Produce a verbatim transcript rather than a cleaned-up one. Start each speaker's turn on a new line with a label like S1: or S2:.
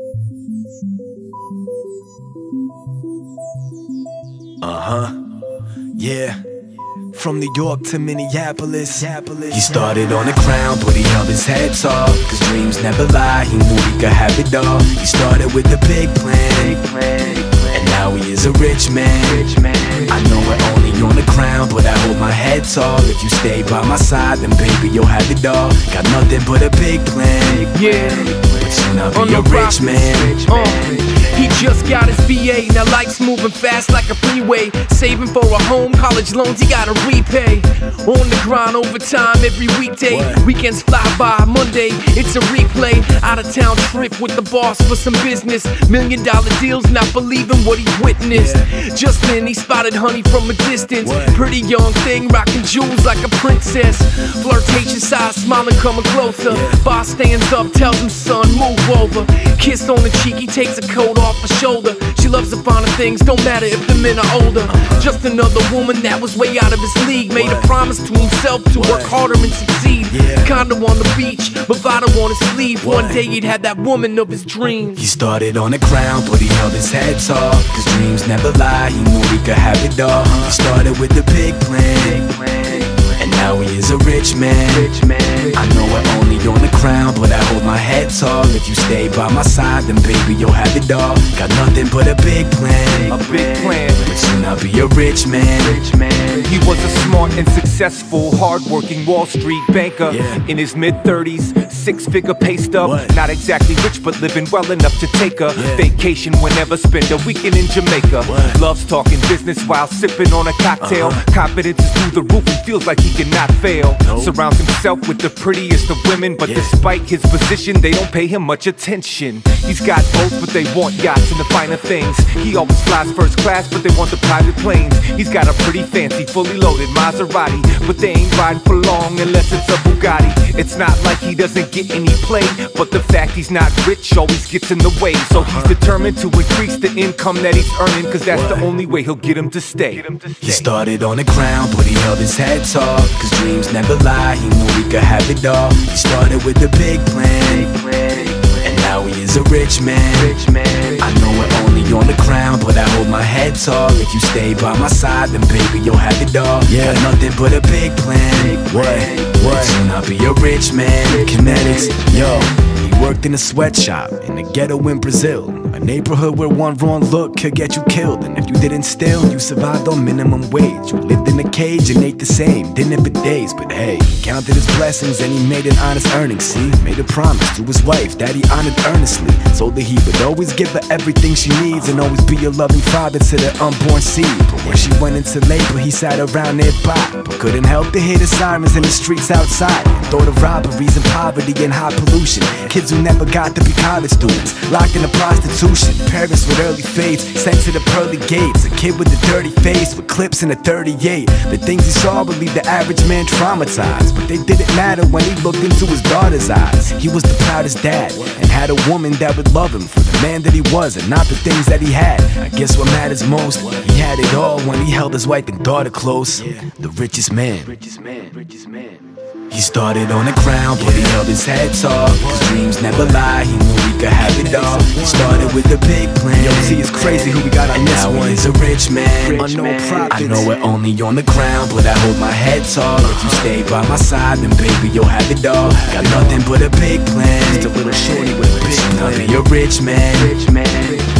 S1: Uh-huh, yeah. From New York to Minneapolis, he started on the ground, but he held his head tall, cause dreams never lie, he knew he could have it all. He started with a big plan, and now he is a rich man. I know we're only on the ground, but I hold my head tall. If you stay by my side, then baby, you'll have it all. Got nothing but a big plan,
S2: yeah,
S1: but soon I'll be a rich man.
S2: uh. He just got his B A, now life's moving fast like a freeway. Saving for a home, college loans he gotta repay. On the grind overtime every weekday.
S1: What?
S2: Weekends fly by, Monday it's a replay. Out of town trip with the boss for some business. Million dollar deals, not believing what he witnessed.
S1: Yeah.
S2: Just then he spotted honey from a distance.
S1: What?
S2: Pretty young thing, rocking jewels like a princess. Flirtatious eyes, smiling, coming closer.
S1: Yeah.
S2: Boss stands up, tells him son, move over. Kiss on the cheek, he takes a coat off her shoulder. She loves the finer things, don't matter if the men are older.
S1: uh-huh.
S2: Just another woman that was way out of his league. Made
S1: What?
S2: a promise to himself to
S1: What?
S2: work harder and succeed.
S1: Yeah.
S2: Condo on the beach, Bovada on his sleeve.
S1: What?
S2: One day he'd have that woman of his dreams.
S1: He started on the ground, but he held his head tall, cause dreams never lie, he knew he could have it all. He started with a big plan, and now he is a rich man. I know we're only on the ground, but I hold my head tall. If you stay by my side, then baby, you'll have it all. Got nothing but a big plan,
S3: A big plan.
S1: but soon I'll be a rich man.
S3: He was a smart and successful, hard-working Wall Street banker.
S1: Yeah.
S3: In his mid-thirties, six-figure pay stub.
S1: What?
S3: Not exactly rich, but living well enough to take a
S1: Yeah.
S3: vacation whenever, spend a weekend in Jamaica.
S1: What?
S3: Loves talking business while sipping on a cocktail.
S1: Uh-huh.
S3: Confidence is through the roof and feels like he cannot fail.
S1: Nope.
S3: Surrounds himself with the prettiest of women, but
S1: Yeah.
S3: despite his position, they don't pay him much attention. He's got both, but they want yachts and the finer things. He always flies first class, but they want the private planes. He's got a pretty fancy, fully loaded Maserati, but they ain't riding for long unless it's a Bugatti. It's not like he doesn't get any play, but the fact he's not rich always gets in the way. So he's determined to increase the income that he's earning, cause that's the
S1: What?
S3: only way he'll get him to stay.
S1: He started on the ground, but he held his head tall, cause dreams never lie, he knew he could have it all. He started with a big plan, and now he is a rich man. I know we're only on the ground, but I hold my head tall. If you stay by my side, then baby, you'll have it all. Yeah. Got nothing but a big plan. What? What? Soon I'll be a rich man. Kinetics, yo. He worked in a sweatshop in the ghetto in Brazil, a neighborhood where one wrong look could get you killed. And if you didn't steal, you survived on minimum wage. You lived in a cage and ate the same, didn't for days. But hey, he counted his blessings and he made an honest earning. See, made a promise to his wife that he honored earnestly. Told her he would always give her everything she needs and always be a loving father to their unborn seed. But when she went into labor, he sat around nearby, but couldn't help to hear the sirens in the streets outside. Thought of robberies and poverty and high pollution. Kids who never got to be college students, locked into prostitution. Parents with early fades, sent to the pearly gates. A kid with a dirty face, with clips in a thirty-eight. The things he saw would leave the average man traumatized, but they didn't matter when he looked into his daughter's eyes. He was the proudest dad, and had a woman that would love him for the man that he was, and not the things that he had. I guess what matters most, he had it all when he held his wife and daughter close. The richest man. He started on the ground, but he held his head tall, cause dreams never lie, he knew he could have it all. He started with a big plan.
S4: Yo, see, it's crazy who we got on
S1: and
S4: this
S1: now
S4: one.
S1: he's a rich man.
S4: Unknown Profits.
S1: I know we're only on the ground, but I hold my head tall. If you stay by my side, then baby, you'll have it all. Got nothing but a big plan.
S4: Just a little shorty with a big
S1: I'll
S4: plan.
S1: be a rich man.